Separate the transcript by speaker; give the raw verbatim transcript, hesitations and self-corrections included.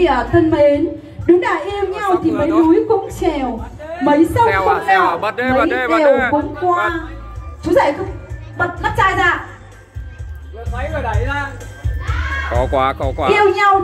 Speaker 1: À, thân mến, đúng là yêu nhau thì mấy núi cũng trèo, mấy sông không leo, mấy đèo cũng qua. Chú dậy không? Bật nắp chai ra.
Speaker 2: Khó quá, khó quá.
Speaker 1: Yêu nhau